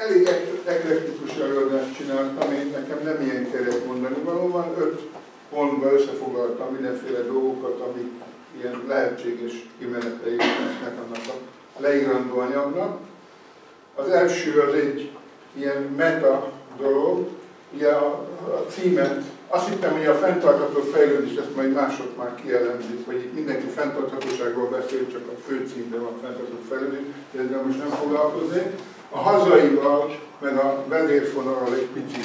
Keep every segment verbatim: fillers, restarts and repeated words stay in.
elég eklektikus előadást csináltam, én nekem nem ilyen kerek mondani valóban, öt pontban összefoglaltam mindenféle dolgokat, amik ilyen lehetséges kimenetei lesznek annak a leírandó anyagnak. Az első az egy ilyen meta dolog, ugye a, a címet, azt hittem, hogy a fenntartható fejlődés, ezt majd mások már kielemzik, hogy itt mindenki fenntarthatóságról beszél, csak a főcímben van fenntartható fejlődés, de ezzel most nem foglalkozni. A hazaival, meg a vezérfonalral egy picit,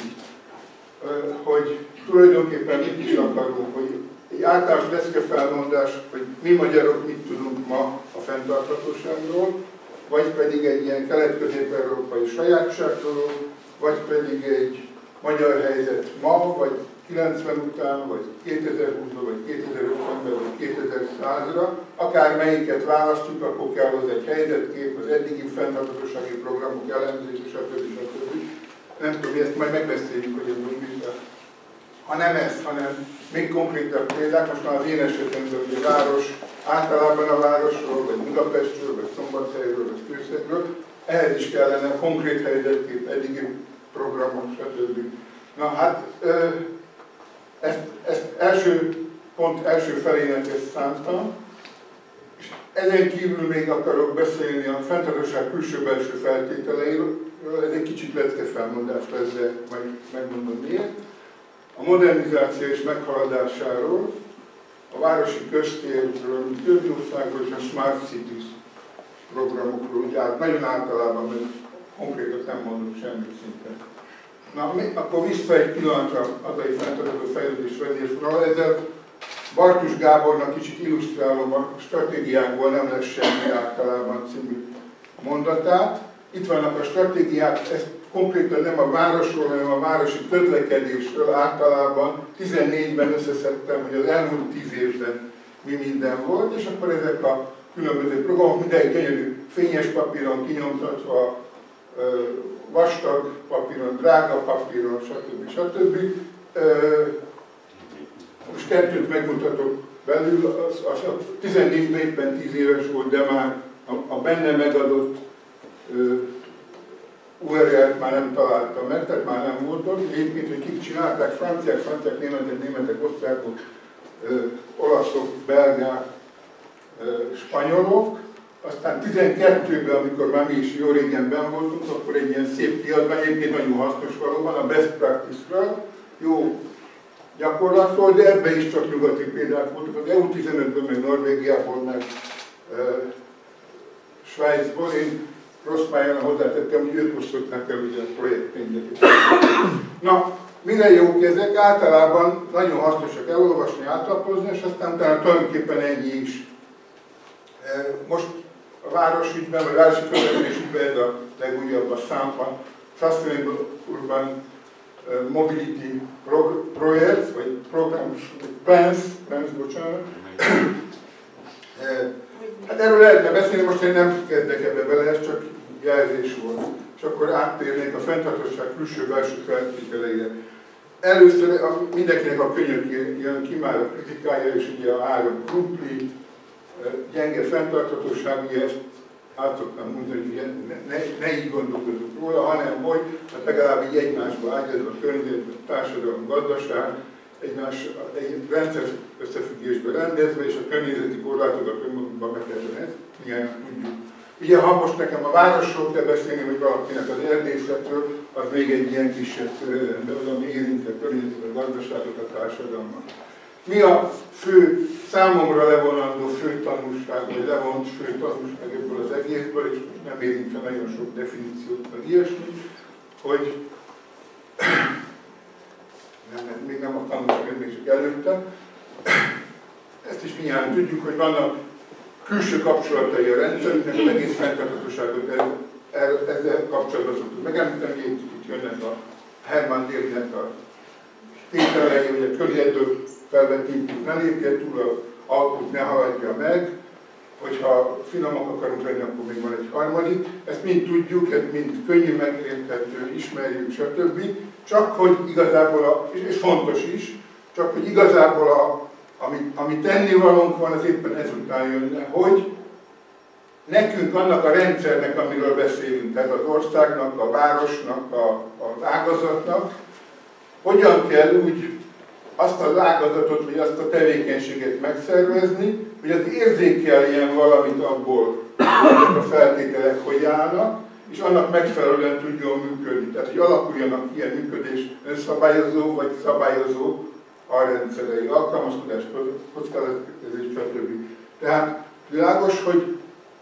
hogy tulajdonképpen mit is akarunk, hogy egy általános deszkafelmondás, hogy mi magyarok mit tudunk ma a fenntarthatóságról, vagy pedig egy ilyen kelet-közép-európai sajátságról, vagy pedig egy magyar helyzet ma, vagy kilencven után, vagy kétezer-húszban, vagy kétezer-ötvenben, vagy kétezer-százra, akár melyiket választjuk, akkor kell az egy helyzetkép, az eddigi fenntarthatósági programok elemzése, stb. stb. Nem tudom, ezt majd megbeszéljük, hogy ez mondjuk. Ha nem ez, hanem még konkrétabb példák, most már az én esetemben, hogy a város, általában a városról, vagy Budapestről, vagy Szombathelyről, vagy Kőszegről, ehhez is kellene konkrét helyzetkép, eddigi programok, stb. Na hát, ezt, ezt első pont első felének ezt szántam, és ezen kívül még akarok beszélni a fenntarthatóság külső-belső feltételeiről, ez egy kicsit leckefelmondás lesz, de majd megmondom miért. A modernizáció és meghaladásáról, a városi köztérről, Törökországról és a Smart Cities programokról, ugye nagyon általában, mert konkrétan nem mondok semmit szinte. Na, akkor vissza egy pillanatra az hazai fenntartható fejlődés vezérfonal. Ezzel Bartus Gábornak kicsit illusztrálom a stratégiákból nem lesz semmi általában című mondatát. Itt vannak a stratégiák, ezt konkrétan nem a városról, hanem a városi közlekedésről általában tizennégyben összeszedtem, hogy az elmúlt tíz évben mi minden volt, és akkor ezek a különböző programok, minden gyönyörű fényes papíron kinyomtatva, vastag papíron, drága papíron, stb. stb. Most kettőt megmutatok belül, az, az a tizennégyben éppen tíz éves volt, de már a, a benne megadott u er el-t már nem találtam meg, tehát már nem volt ott. Egyébként, hogy kik csinálták, franciák, franciák, németek, németek, osztrákok, olaszok, belgák, spanyolok. Aztán tizenkettőben, amikor már mi is jó régen benn voltunk, akkor egy ilyen szép kiadvány, egyébként nagyon hasznos valóban, a best practice-ről, jó gyakorlatról, de ebben is csak nyugati példák voltak. Az é u tizenötből, meg Norvégiából, meg e, Svájcból. Én rossz pályán hozzátettem, hogy ők osztották el ugye a projektpénzeket. Na, mire jók ezek? Általában nagyon hasznosak elolvasni, átlapozni, és aztán utána tulajdonképpen ennyi is. E, most a városügyben, vagy a városi közlekedésügyben ez a legújabb a szám, a Sustainable Urban Mobility Project, vagy Programs, Plans, Plans, bocsánat. Hát erről lehetne beszélni, most én nem kezdek ebbe bele, ez csak jelzés volt. És akkor áttérnék a fenntarthatóság külső-belső feltételeire. Először a, mindenkinek a könyök jön ki már a kritikája, és ugye a három krumpli, gyenge fenntarthatóság, ugye ezt át szoktam mondani, hogy ne, ne, ne így gondolkodunk róla, hanem hogy hát legalább így egymásba ágyazva a környezet, a társadalom, gazdaság, egymás egy rendszer összefüggésbe rendezve, és a környezeti korlátokat önmagukban be kell tenni, ezt milyen tudjuk. Ugye, ha most nekem a városról kell beszélni, vagy valakinek az erdészetről, az még egy ilyen kisebb történet, de az, ami érinti a környezetet, a gazdaságot, a társadalmat. Mi a fő, számomra levonandó fő tanulság, vagy levont fő tanulság ebből az egészből, és most nem érint fel nagyon sok definíciót, vagy ilyesmi, hogy nem, nem, még nem a tanulság, még csak előtte. Ezt is mindjárt tudjuk, hogy vannak külső kapcsolatai a rendszerünknek, az egész fenntarthatóságot ezzel kapcsolatban szoktuk megemlíteni, hogy itt jönnek a Hermann Délnek a tételei, hogy a környezetből felvett input ne lépje túl, az output ne haladja meg, hogyha finomak akarunk lenni, akkor még van egy harmadik. Ezt mind tudjuk, ezt mind könnyű megérthető, ismerjük, stb. Csak hogy igazából, a, és fontos is, csak hogy igazából a, ami, ami tennivalónk van, az éppen ezután jönne, hogy nekünk annak a rendszernek, amiről beszélünk, tehát az országnak, a városnak, a, az ágazatnak, hogyan kell úgy azt az ágazatot, vagy azt a tevékenységet megszervezni, hogy az érzékeljen valamit abból, hogy a feltételek hogy állnak, és annak megfelelően tudjon működni. Tehát, hogy alakuljanak ilyen működés önszabályozó vagy szabályozó alrendszerei, alkalmazkodás, kockázatkezelés, stb. Tehát világos, hogy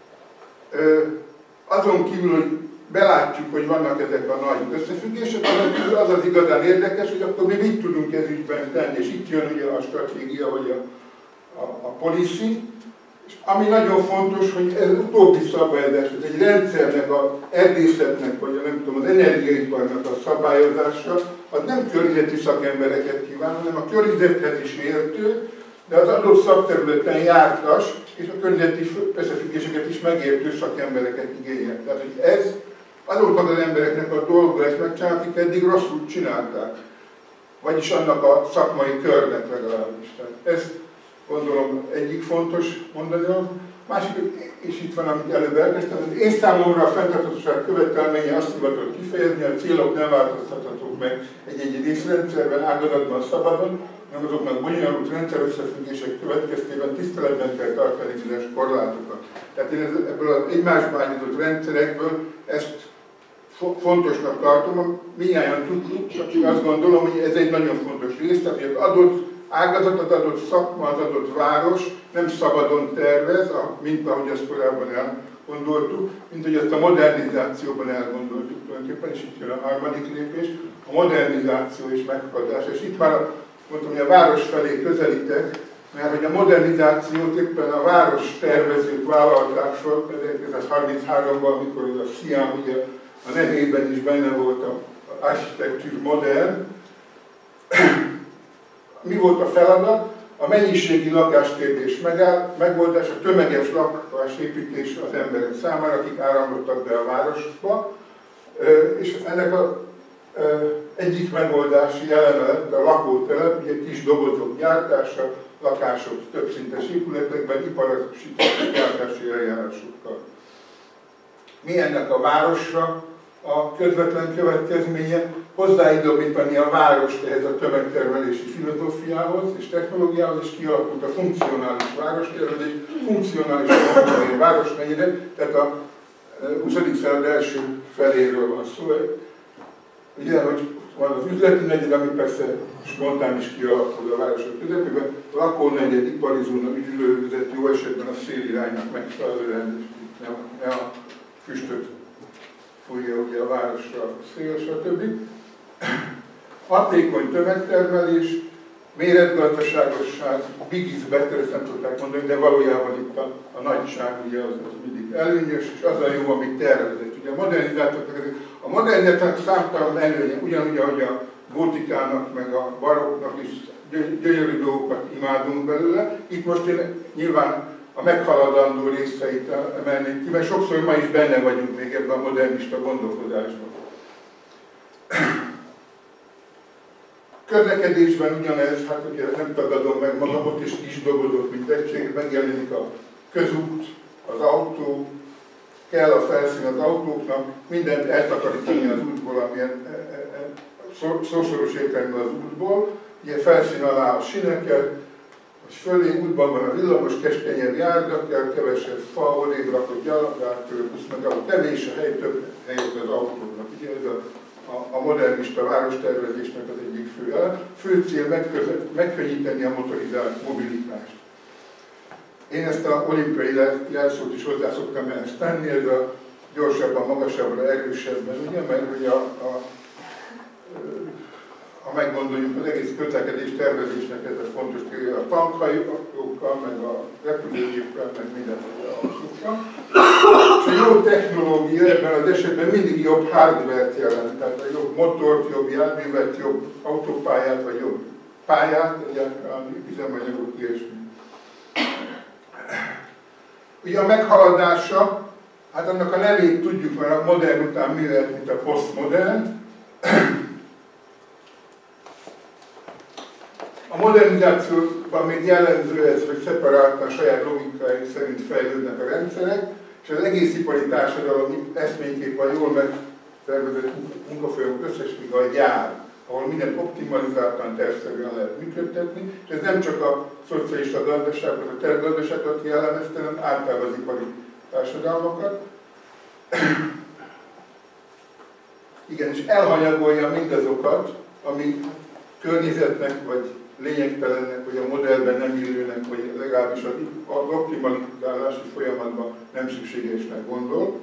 ö, azon kívül, hogy belátjuk, hogy vannak ezek a nagy összefüggések, azon kívül az az igazán érdekes, hogy akkor mi mit tudunk ez ügyben tenni, és itt jön ugye a stratégia, vagy a, a, a policy. És ami nagyon fontos, hogy ez utóbbi szabályozás, ez egy rendszernek, az erdészetnek, vagy a, nem tudom, az energiaiparnak a szabályozása, az nem környezeti szakembereket kíván, hanem a környezethez is értő, de az adott szakterületen jártas, és a környezeti összefüggéseket is megértő szakembereket igényel. Tehát, hogy ez azoknak az embereknek a dolga ezt megcsinálni, akik eddig rosszul csinálták. Vagyis annak a szakmai körnek legalábbis. Tehát ez gondolom egyik fontos mondani. Másik, és itt van, amit előbb elkezdtem, hogy én számomra a fenntarthatóság követelménye azt hivatott kifejezni, a célok nem változtathatók meg egy-egy részrendszerben, ágazatban, szabadon, hanem azoknak bonyolult rendszerösszefüggések következtében tiszteletben kell tartani bizonyos korlátokat. Tehát én ebből az egymásba állított rendszerekből ezt fontosnak tartom, mindjárt tudjuk, csak azt gondolom, hogy ez egy nagyon fontos rész, tehát hogy az adott ágazat, az adott szakma, az adott város nem szabadon tervez, mint ahogy azt korábban elgondoltuk, mint hogy ezt a modernizációban elgondoltuk tulajdonképpen, és itt jön a harmadik lépés, a modernizáció és meghaladása. És itt már mondtam, hogy a város felé közelítek, mert hogy a modernizációt éppen a város tervezők vállalták fel ezerkilencszázharmincháromban, amikor a Sziám ugye a nevében is benne volt az architektúr modern. Mi volt a feladat? A mennyiségi lakáskérdés megoldás, a tömeges lakásépítés az emberek számára, akik áramlottak be a városba. És ennek a egyik megoldási eleme lett a lakótelep, ugye kis dobozok gyártása, lakások többszintes épületekben, iparosított gyártási eljárásokkal. Mi ennek a városra a közvetlen következménye? Hozzáidomítani a várost ehhez a tömegtermelési filozófiához és technológiához, és kialakult a funkcionális várostervezés, funkcionális városnegyedek, tehát a huszadik század első feléről van szó. Ugye, hogy van az üzleti negyed, ami persze spontán is kialakul a városok közepében, a lakónegyed, ipari zóna, üdülővezet, jó esetben a széliránynak megfelelően, ne a füstöt fújja ugye a városra a szél, stb. Hatékony tömegtermelés, méretgazdaságosság, big is better, ezt nem tudták mondani, de valójában itt a, a nagyság ugye az, az mindig előnyös, és az a jó, amit tervezett. Ugye a modernizátornak, a modernizátornak számtalan előnye, ugyanúgy, ahogy a gótikának, meg a barokknak is gyönyörű dolgokat imádunk belőle. Itt most én nyilván a meghaladandó részeit emelnék ki, mert sokszor ma is benne vagyunk még ebben a modernista gondolkodásban. Közlekedésben ugyanez, hát ugye nem tagadom meg magam, ott is kis dobozok, mint egység, megjelenik a közút, az autó, kell a felszín az autóknak, mindent eltakarítani az útból, amilyen e, e, e, szó, szószoros értelemben az útból, ugye felszín alá a sineket, és fölé útban van a villamos, keskenyebb járda, kell kevesebb fa, odébb rakott gyalogától, meg a kevés a hely, több helyet az autóknak. Ugye ez a, a, a modernista várostervezésnek az egyik fő elem. Fő cél megközött, megkönnyíteni a motorizált mobilitást. Én ezt a olimpiai jelszót is hozzá szoktam ezt tenni, ez a gyorsabban, magasabbra, erősebben, ugye, mert ugye a, a, ha meggondoljuk az egész közlekedés tervezésnek ez a fontos tér, a tankhajókkal, meg a repülőgéppel, meg mindenféle autókkal. És a jó technológia ebben az esetben mindig jobb hardware-t jelent, tehát a jobb motort, jobb járművet, jobb autópályát, vagy jobb pályát, egyáltalán üzemanyagot, ilyesmi. Ugye a meghaladása, hát annak a nevét tudjuk, mert a modern után mi lehet, mint a posztmodern. A modernizációban még jellemző ez, hogy szeparáltan saját logikai szerint fejlődnek a rendszerek, és az egész ipari társadalom eszménykép a jól megtervezett munkafolyamok összessége a gyár, ahol mindent optimalizáltan, tervszerűen lehet működtetni, és ez nem csak a szocialista gazdaságot, a tervgazdaságot jellemezte, hanem általában az ipari társadalmakat. Igen, és elhanyagolja mindazokat, ami környezetnek, vagy lényegtelennek, vagy a modellben nem illőnek, vagy legalábbis az optimalizálási folyamatban nem szükségesnek gondol.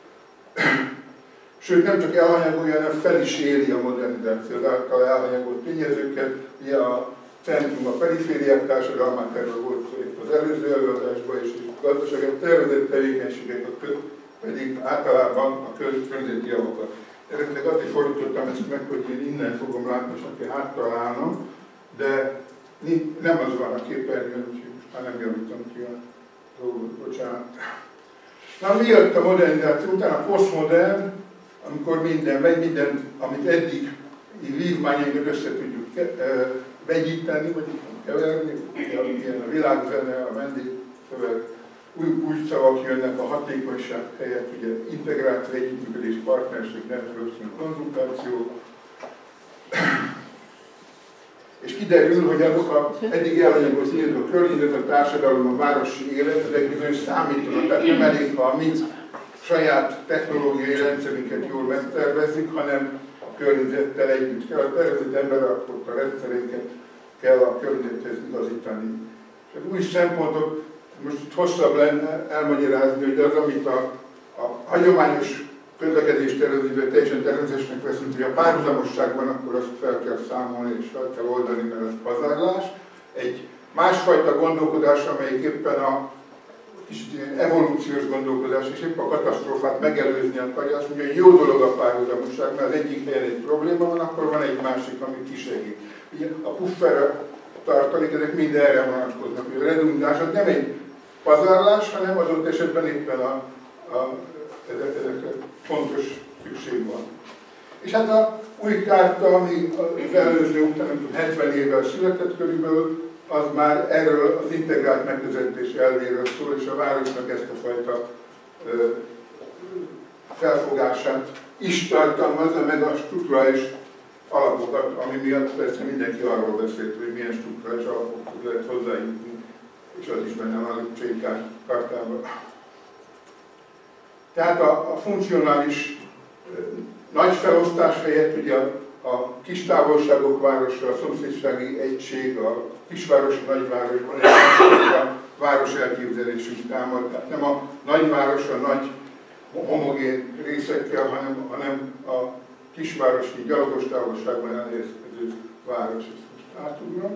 Sőt, nem csak elhanyagolja, hanem fel is éli a modernizáció az által elhanyagolt tényezőket. Ugye a centrum a perifériák társadalmát, erről volt az előző előadásban, és a gazdaság a tervezett tevékenységek pedig általában a környezeti javakat. Eredetileg azért fordítottam ezt meg, hogy én innen fogom látni, és aki háttal állnom, de nem az van a képernyőn, úgyhogy most már nem javítom ki a dolgot, bocsánat. Na, mi jött a modernizáció után? A posztmodern, amikor minden megy, mindent, amit eddig vívmányainkat össze tudjuk vegyíteni, vagy keverni, ilyen a világzene, a vendégszöveg, új, új szavak jönnek a hatékonyság helyett, ugye integrált együttműködés, partnerség, networking, konzultáció. És kiderül, hogy azok a eddig elhanyagolt tényezők, a környezet, a társadalom, a városi élet, ezek bizony számítanak, tehát nem elég, ha mi saját technológiai rendszerünket jól megtervezzük, hanem a környezettel együtt kell. A tervezett ember akkor a rendszerénket kell a környezethez igazítani. És az új szempontok, most itt hosszabb lenne elmagyarázni, hogy az, amit a, a hagyományos közlekedés tervezésben teljesen természetesnek veszünk, hogy a párhuzamosságban, akkor azt fel kell számolni és fel kell oldani, mert az pazarlás. Egy másfajta gondolkodás, amelyik éppen a kicsit ilyen evolúciós gondolkodás, és épp a katasztrófát megelőzni akarja, azt mondja, hogy jó dolog a párhuzamosság, mert az egyik helyen egy probléma van, akkor van egy másik, ami kisegít. Ugye a puffer tartalék, ezek mind erre vonatkoznak, hogy a redundás az nem egy pazarlás, hanem adott esetben éppen a, a, ezekre fontos szükség van. És hát a új kárta, ami az előző után hetven évvel született körülbelül, az már erről az integrált megközelítés elvéről szól, és a városnak ezt a fajta ö, felfogását is tartalmazza, meg a strukturális alapokat, ami miatt persze mindenki arról beszélt, hogy milyen strukturális alapokhoz lehet hozzájutni, és az is benne van a Lipcsei kartában. Tehát a, a funkcionális ö, nagy felosztás helyett ugye a, a kis távolságok városa, a szomszédsági egység, a kisvárosi nagyvárosban egy a város elképzelésünk támad. Tehát nem a nagyváros a nagy homogén részekkel, hanem, hanem a kisvárosi gyalogos távolságban elhelyezkedő város. Ezt most átugrom.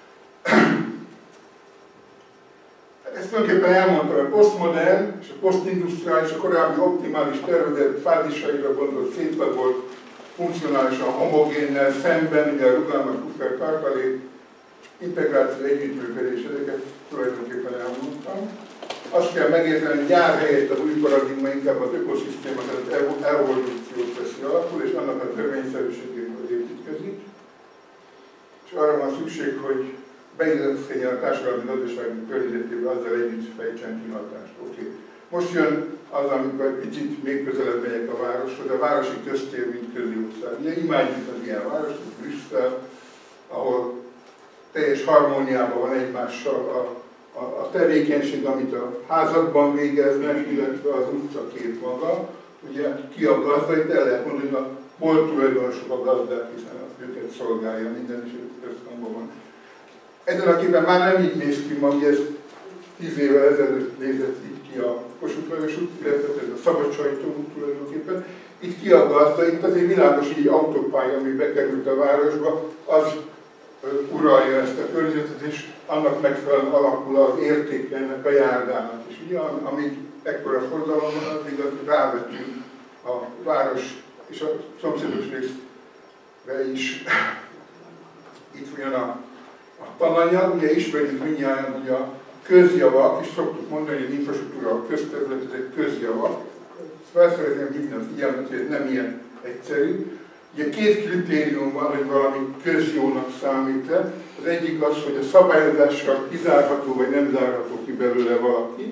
Ezt tulajdonképpen elmondtam, a posztmodern és a posztindustriális, a korábbi optimális tervezett fázisaira gondolt széttagolt, funkcionálisan homogénnel szemben, ugye a rugalmas puffer tartalék, integráció, együttműködés, ezeket tulajdonképpen elmondtam. Azt kell megérteni, hogy gyár helyett az új paradigma inkább az ökoszisztémát, az evolúciót veszi alapul, és annak a törvényszerűségéből építkezik. És arra van szükség, hogy beilleszkedjen a társadalmi gazdasági környezetébe, azzal együtt fejtsen ki hatást. Okay. Most jön az, amikor egy picit még közelebb megyek a városhoz, a városi köztér, mint közjószág. Ugye imádjuk az ilyen város, az Brüsszel, ahol teljes harmóniában van egymással a, a, a tevékenység, amit a házakban végeznek, illetve az utcakép maga. Ugye ki a gazda, itt el lehet mondani, hogy a bolt tulajdonosok a gazdák, hiszen őket szolgálja minden, és ők központban van. Ezen a képen már nem így néz ki ma, hogy ez tíz évvel ezelőtt nézett így ki a Kossuth Lajos út, illetve ez a Szabadsájtó út tulajdonképpen. Itt ki a gazda, itt azért világos, így autópálya, ami bekerült a városba, az uralja ezt a környezetet, és annak megfelelően alakul az értéke ennek a járdának. És ugye, amíg ekkora forgalom van, addig az rávetünk a város és a szomszédos részre is. Itt ugyan a, a tananyag, ugye ismerjük mindjárt, hogy a közjavak, és szoktuk mondani, hogy az infrastruktúra, a közterület, ezek közjavak. Felszerezném hívni a figyelmet, hogy ez nem ilyen egyszerű. Ugye két kritérium van, hogy valami közjónak számít-e. Az egyik az, hogy a szabályozással kizárható vagy nem zárható ki belőle valaki,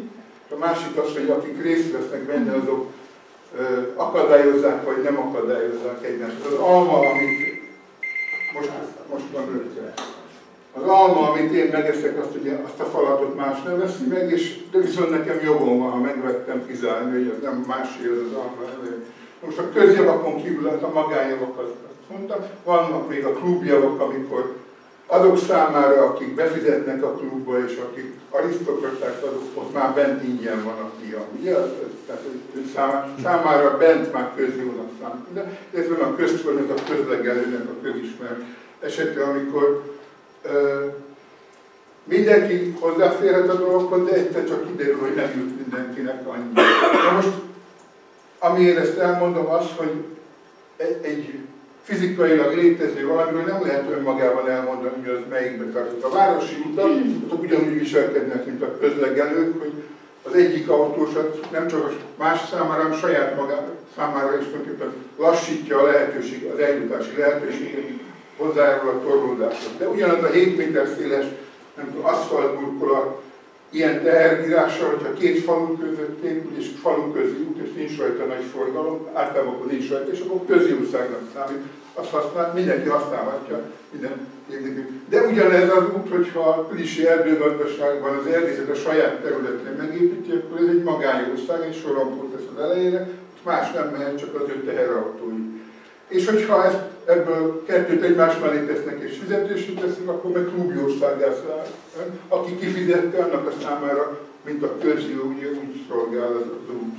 A másik az, hogy akik részt vesznek benne, azok ö, akadályozzák, vagy nem akadályozzák egymást. Az alma, amit most, most van rögtön. Az alma, amit én megeszek, azt, ugye, azt a falatot más nem veszi meg, és, de viszont nekem jogom van, ha megvettem, kizárni, hogy az nem másé az az alma. Most a közjavakon kívül a magánjavakat mondtam, vannak még a klubjavak, amikor azok számára, akik befizetnek a klubba, és akik arisztokraták, azok ott már bent ingyen van a dia, ugye? Tehát számára, számára bent már közjónak számít. De ez van a közfölnek, a közlegelőnek, a közismert esete, amikor ö, mindenki hozzáférhet a dolgokhoz, de egyszer csak kiderül, hogy nem jut mindenkinek annyi. Na most, amiért ezt elmondom, az, hogy egy, egy fizikailag létező valamiről nem lehet önmagában elmondani, hogy az melyikbe tartozik. A városi utak azok ugyanúgy viselkednek, mint a közlegelők, hogy az egyik autósat nem csak más számára, hanem saját maga számára is tulajdonképpen lassítja a lehetőség, az eljutási lehetőséget, hozzájárul a torlódáshoz. De ugyanaz a hét méter széles, nem tudom, aszfaltburkolat, ilyen teherbírással, hogyha két falu között épül, és falu közi út, és nincs rajta nagy forgalom, általában akkor nincs rajta, és akkor közjószágnak számít. Azt használ, mindenki használhatja, minden érdekű. De ugyanez az út, hogyha a Pilisi erdőgazdaságban az erdészet a saját területén megépíti, akkor ez egy magánjószág, egy sorompót tesz az elejére, más nem mehet, csak az ő teherautói. És hogyha ezt, ebből kettőt egymás mellé tesznek és fizetésre teszik, akkor meg klubjószágá száll. Aki kifizette, annak a számára, mint a közjó, ugye úgy szolgál az, az út.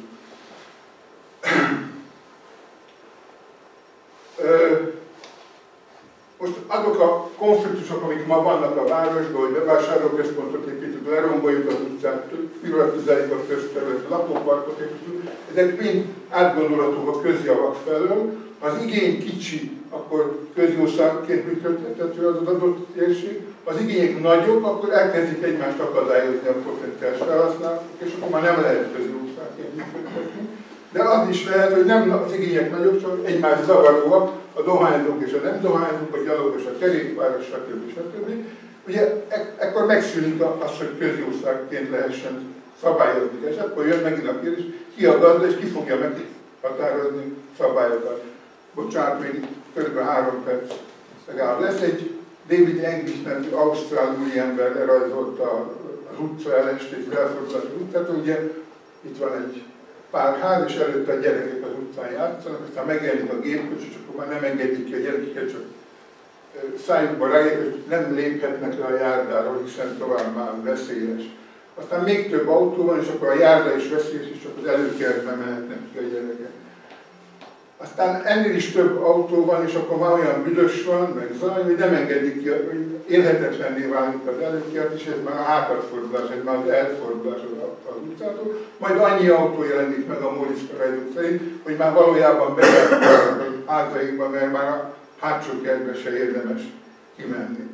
Most azok a konfliktusok, amik ma vannak a városban, hogy bevásárlóközpontot építünk, leromboljuk az utcát, privatizáljuk a közterületet, lakóparkot építünk, ezek mind átgondolhatók a közjavak felől. Az igény kicsi, akkor közjószágként működtethető az adott térség. Az igények nagyok, akkor elkezdik egymást akadályozni a potenciális felhasználók, és akkor már nem lehet közjószágként működtetni. De az is lehet, hogy nem az igények nagyobb, csak egymás zavaróak, a dohányzók és a nem dohányzók, a gyalogos, a kerékpáros, stb. stb. Ugye ek ekkor megszűnik az, hogy közjószágként lehessen szabályozni, és akkor jön megint a kérdés, ki a gazda, és ki fogja meghatározni szabályokat. Bocsánat, még kb. három perc legalább lesz. Egy David English nevű ausztrál úriember lerajzolta az utca elest és elfordulás az utcát, ugye itt van egy pár ház, és előtte a gyerekek az utcán játszanak, aztán megjelenik a gépkocsi, és akkor már nem engedik ki a gyerekeket, csak szájukba rájön, hogy nem léphetnek le a járdáról, hiszen tovább már veszélyes. Aztán még több autó van, és akkor a járda is veszélyes, és csak az előkertbe mehetnek ki a gyerekek. Aztán ennél is több autó van, és akkor már olyan büdös van, meg zaj, hogy nem engedik ki, hogy élhetetlenné válik az előkert, és ez már a hátadfordulás, ez már az elfordulás az utcától. Majd annyi autó jelenik meg a Móriczka rajzok szerint, hogy már valójában bejárnak a házaikba, mert már a hátsó kertbe se érdemes kimenni.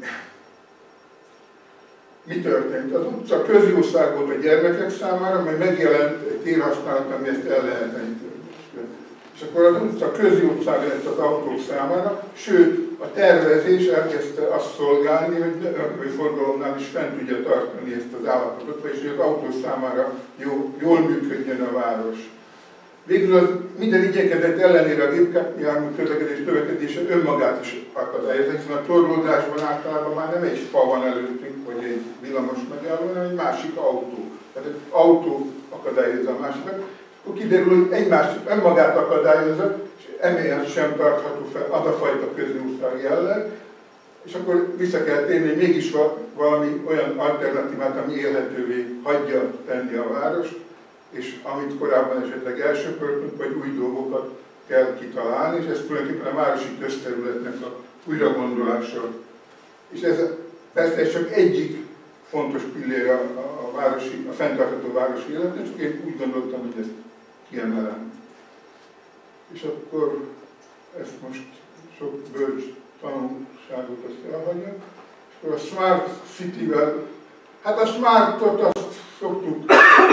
Mi történt? Az utca közjószág volt a gyermekek számára, majd megjelent egy térhasználat, ami ezt ellehetetlenített. És akkor az utca közjószág lett az autók számára, sőt, a tervezés elkezdte azt szolgálni, hogy a forgalomnál is fent tudja tartani ezt az állapotot, és hogy az autó számára jó, jól működjön a város. Végül az minden igyekezet ellenére a gépjármű közlekedés növekedése önmagát is akadályozza, hiszen a torlódásban általában már nem egy fa van előttünk, vagy egy villamos megálló, hanem egy másik autó. Tehát egy autó akadályozza a másikat. Akkor kiderül, hogy egymást önmagát akadályozza, és emiatt sem tartható fel az a fajta közjószág jelleg, és akkor vissza kell térni, hogy mégis valami olyan alternatívát, ami élhetővé hagyja tenni a várost, és amit korábban esetleg elsöpörtünk, vagy új dolgokat kell kitalálni, és ez tulajdonképpen a városi közterületnek a újragondolása. És ez persze ez csak egyik fontos pillére a, a, városi, a fenntartható városi életnek, csak én úgy gondoltam, hogy ezt kiemelem. És akkor ezt most sok bölcs tanulságot azt elhagyja. És akkor a Smart City-vel, hát a Smartot azt szoktuk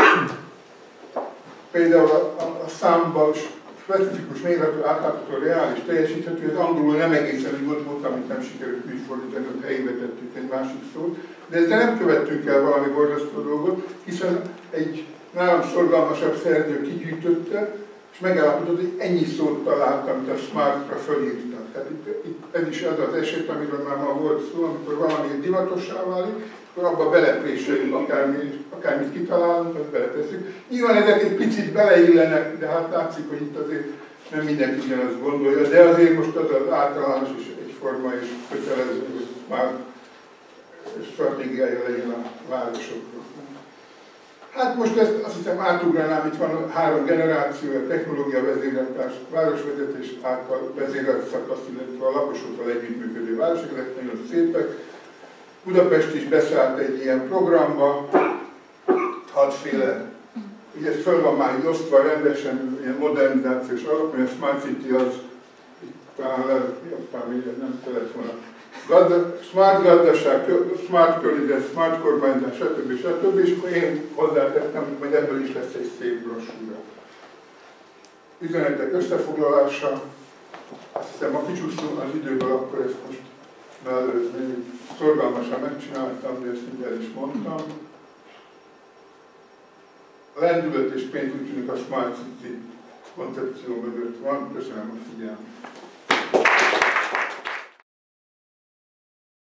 például a, a, a számban specifikus, mérhető, átlátható, reális, teljesíthető, ez angolul nem egészen úgy volt, volt, amit nem sikerült műfordítani, hogy helyébe tettük egy másik szót, de ezzel nem követtünk el valami borzasztó dolgot, hiszen egy nálam szorgalmasabb szerző kigyűjtötte, és megállapított, hogy ennyi szót talált, amit a Smartra fölírtak. Tehát itt, itt ez is az az eset, amiről már ma volt szó, amikor valami divatossá válik, akkor abba belepréseljük, akármit, akármit kitalálunk, azt beleteszünk. Nyilván ezek egy picit beleillenek, de hát látszik, hogy itt azért nem mindenki ugyanazt gondolja, de azért most az az általános és egyforma és kötelező, hogy már stratégiája legyen a városokról. Hát most ezt azt hiszem átugranám, itt van három generáció, a technológia vezéreltás, városvezetés által vezérelt szakasz, illetve a lakosokkal együttműködő városok, ezek nagyon szépek. Budapest is beszállt egy ilyen programba, hatféle, ugye ez föl van már osztva rendesen, ilyen modernizációs alapon, a Smart City az, talán japán, nem kellett volna. Gazda, smart gazdaság, smart környezet, smart kormányzás, stb. stb. És akkor én hozzátettem, hogy ebből is lesz egy szép brossúra. Üzenetek összefoglalása, azt hiszem, a kicsúszom az időből, akkor ezt most mellőzni, szorgalmasan megcsináltam, de ezt így el is mondtam. A lendület és pénz úgy tűnik a Smart City koncepció mögött van. Köszönöm a figyelmet.